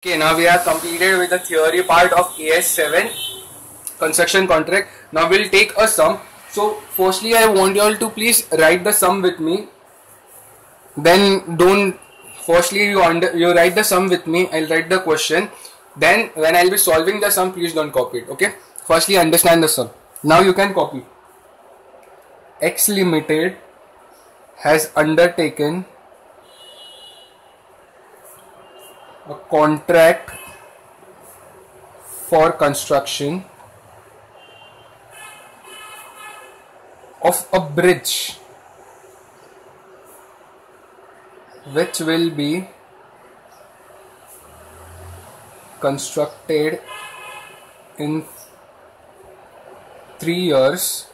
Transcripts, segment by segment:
Okay, now we are completed with the theory part of AS7 construction contract. Now we'll take a sum. So firstly I want you all to please write the sum with me. Then don't firstly you write the sum with me. I'll write the question. Then when I'll be solving the sum, please don't copy it. Okay. Firstly understand the sum. Now you can copy. X Limited has undertaken a contract for construction of a bridge which will be constructed in 3 years.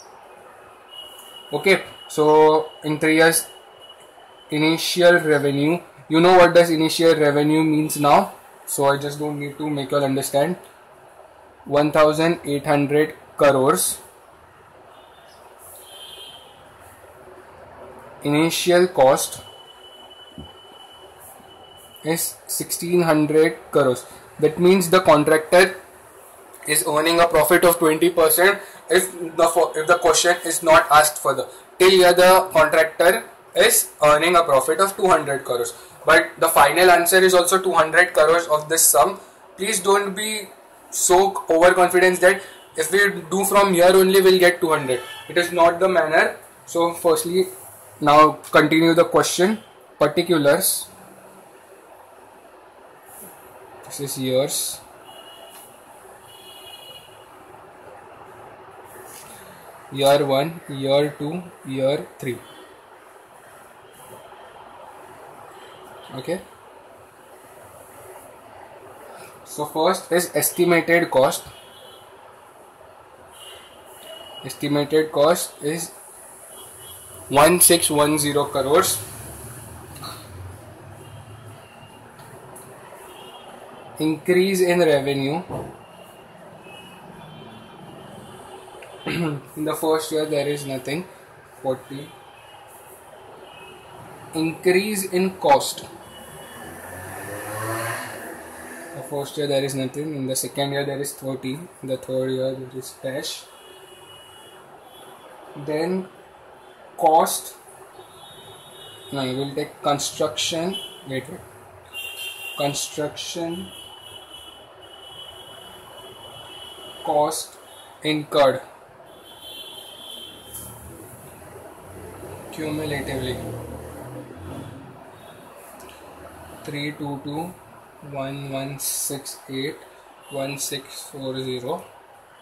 Okay, so in 3 years initial revenue, you know what does initial revenue means now, so I just don't need to make you all understand. 1800 crores. Initial cost is 1600 crores. That means the contractor is earning a profit of 20% if the question is not asked further. Till here the contractor is earning a profit of 200 crores. But the final answer is also 200 crores of this sum. Please don't be so overconfident that if we do from here only we'll get 200. It is not the manner. So firstly, now continue the question. Particulars. This is years. Year 1, year 2, year 3. Okay. So first is estimated cost. Estimated cost is 1610 crores. Increase in revenue. In the first year there is nothing. 40. Increase in cost. The first year there is nothing. In the second year there is 30. In the third year there is dash. Then cost. Now we will take construction. Wait. Construction cost incurred cumulatively. 322 1168 1640.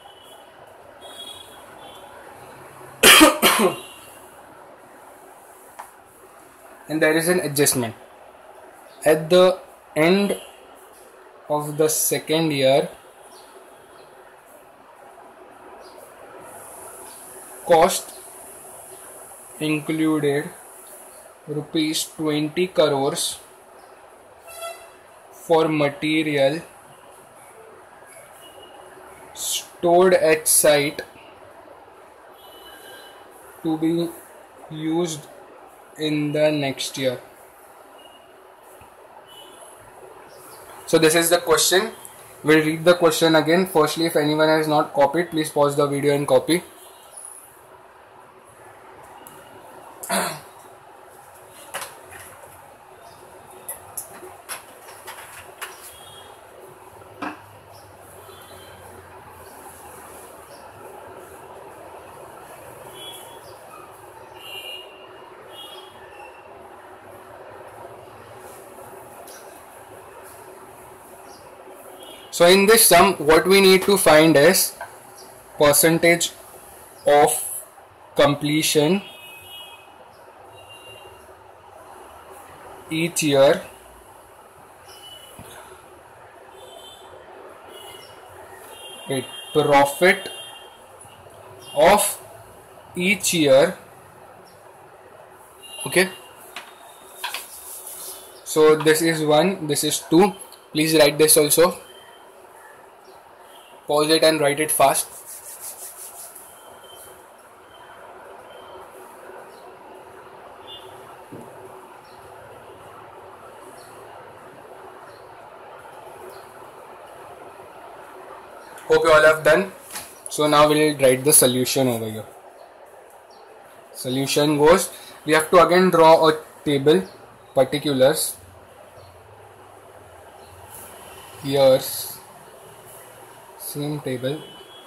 And there is an adjustment. At the end of the second year, cost included rupees 20 crores for material stored at site to be used in the next year. So this is the question. We'll read the question again. Firstly, if anyone has not copied, please pause the video and copy. So in this sum, what we need to find is percentage of completion each year, profit of each year. Okay, so this is 1, this is 2. Please write this also. Pause it and write it fast. Hope you all have done. So now we'll write the solution over here. Solution goes, we have to again draw a table, particulars, years, same table,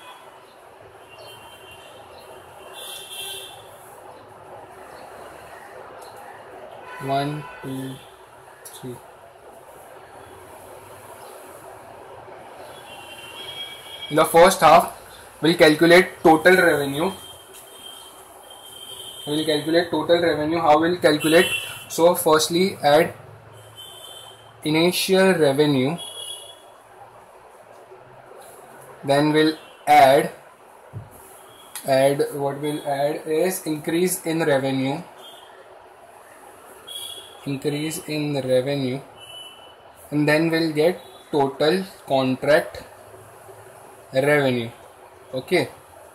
one, two, three. In the first half, we'll calculate total revenue. We'll calculate total revenue. How we'll calculate? So firstly, add initial revenue. Then we'll add what we'll add is increase in revenue. Increase in revenue, and then we'll get total contract revenue. Okay.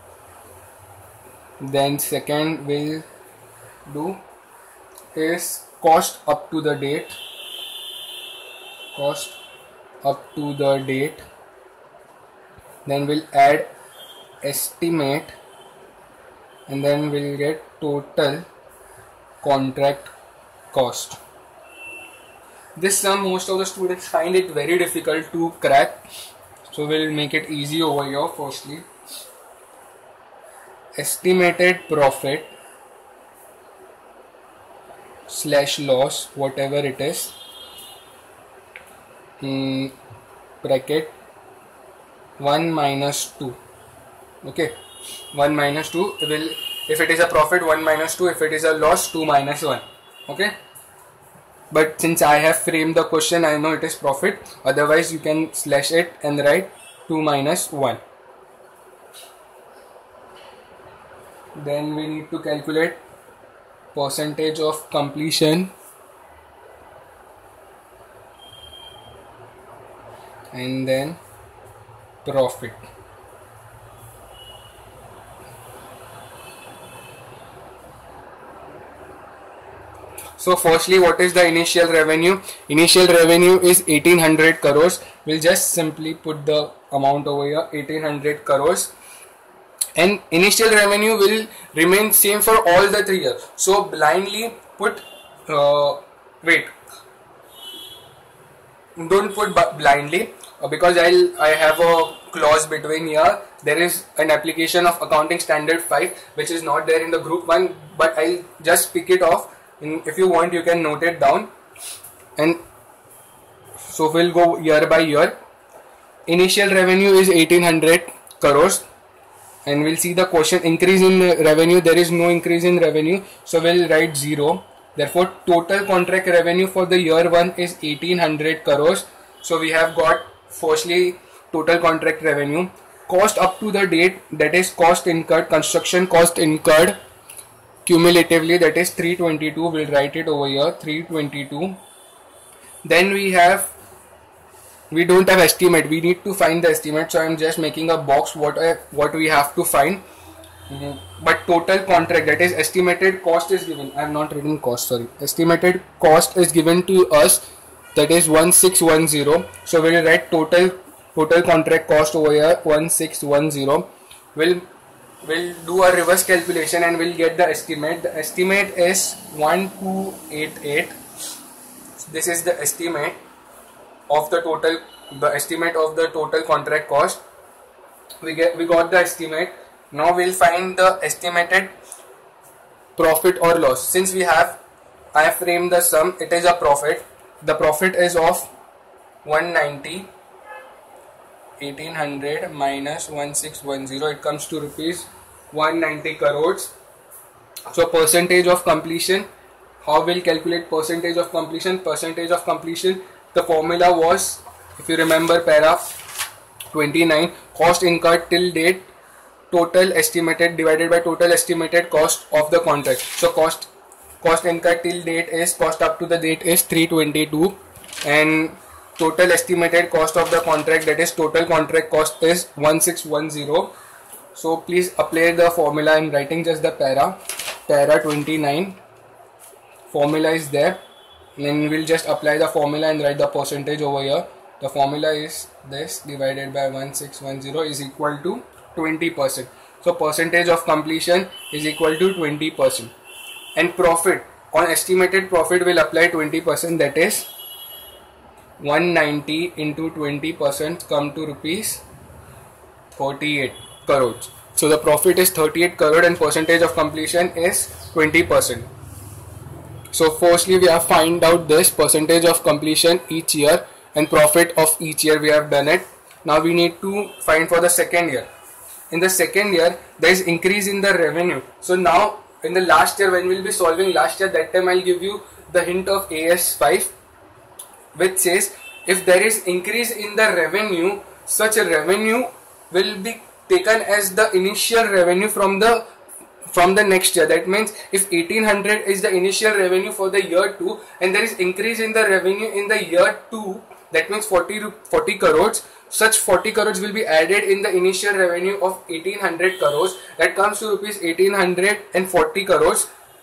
Then second we'll do is cost up to the date. Cost up to the date. Then we'll add estimate, and then we'll get total contract cost. This sum most of the students find it very difficult to crack, so we'll make it easy over here. Firstly, estimated profit / loss, whatever it is, bracket 1 minus 2. Okay, 1 minus 2 will, if it is a profit, 1 minus 2, if it is a loss, 2 minus 1. Okay, but since I have framed the question, I know it is profit. Otherwise you can slash it and write 2 minus 1. Then we need to calculate percentage of completion, and then profit. So firstly, what is the initial revenue? Initial revenue is 1800 crores. We'll just simply put the amount over here, 1800 crores. And initial revenue will remain same for all the 3 years. So blindly put, wait, don't put blindly, because I have a clause between here. There is an application of accounting standard 5 which is not there in the group 1, but I'll just pick it off. If you want, you can note it down. And so we'll go year by year. Initial revenue is 1800 crores, and we'll see the question. Increase in revenue, there is no increase in revenue, so we'll write 0. Therefore total contract revenue for the year 1 is 1800 crores. So we have got firstly total contract revenue. Cost up to the date, that is cost incurred, construction cost incurred cumulatively, that is 322. We'll write it over here, 322. Then we don't have estimate, we need to find the estimate, so I'm just making a box what we have to find. But total contract, that is estimated cost, is given. I have not written cost, sorry. Estimated cost is given to us, that is 1610. So we'll write total contract cost over here, 1610. We'll do a reverse calculation and we'll get the estimate. The estimate is 1288. This is the estimate of the total, contract cost. We got the estimate. Now we'll find the estimated profit or loss. Since I have framed the sum, it is a profit. The profit is of 190. 1800 minus 1610, it comes to rupees 190 crores. So percentage of completion, how we'll calculate percentage of completion? Percentage of completion, the formula was, if you remember, para 29, cost incurred till date, total estimated divided by total estimated cost of the contract. So cost incurred till date is, cost up to the date is 322, and total estimated cost of the contract, that is total contract cost, is 1610. So please apply the formula. I'm writing just the para 29. Formula is there. Then we'll just apply the formula and write the percentage over here. The formula is this divided by 1610 is equal to 20%. So percentage of completion is equal to 20%. And profit, on estimated profit will apply 20%, that is 190 into 20% come to rupees 38 crores. So the profit is 38 crore and percentage of completion is 20%. So firstly we have find out this percentage of completion each year and profit of each year, we have done it. Now we need to find for the second year. In the second year there is increase in the revenue. So now in the last year, when we will be solving last year, that time I will give you the hint of AS5, which says if there is increase in the revenue, such a revenue will be taken as the initial revenue from the next year. That means if 1800 is the initial revenue for the year 2 and there is increase in the revenue in the year 2, that means 40 crores, such 40 crores will be added in the initial revenue of 1800 crores, that comes to rupees 1840 crores.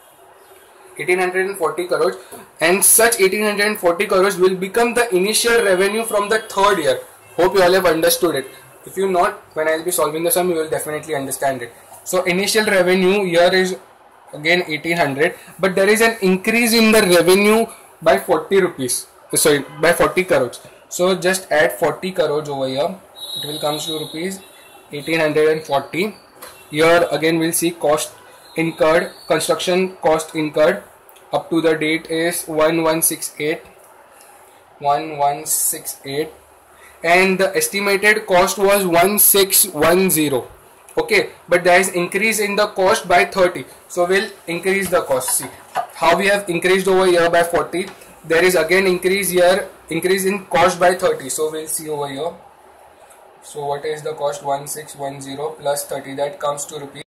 1840 crores, and such 1840 crores will become the initial revenue from the third year. Hope you all have understood it. If you not, when I will be solving the sum, you will definitely understand it. So initial revenue here is again 1800, but there is an increase in the revenue by 40 rupees. Sorry, by 40 crores. So just add 40 crores over here. It will come to rupees 1840. Here again we'll see cost incurred, construction cost incurred up to the date is 1168, and the estimated cost was 1610. Okay, but there is increase in the cost by 30, so we'll increase the cost. See how we have increased over here by 40. There is again increase here, increase in cost by 30, so we'll see over here. So what is the cost? 1610 plus 30, that comes to rupees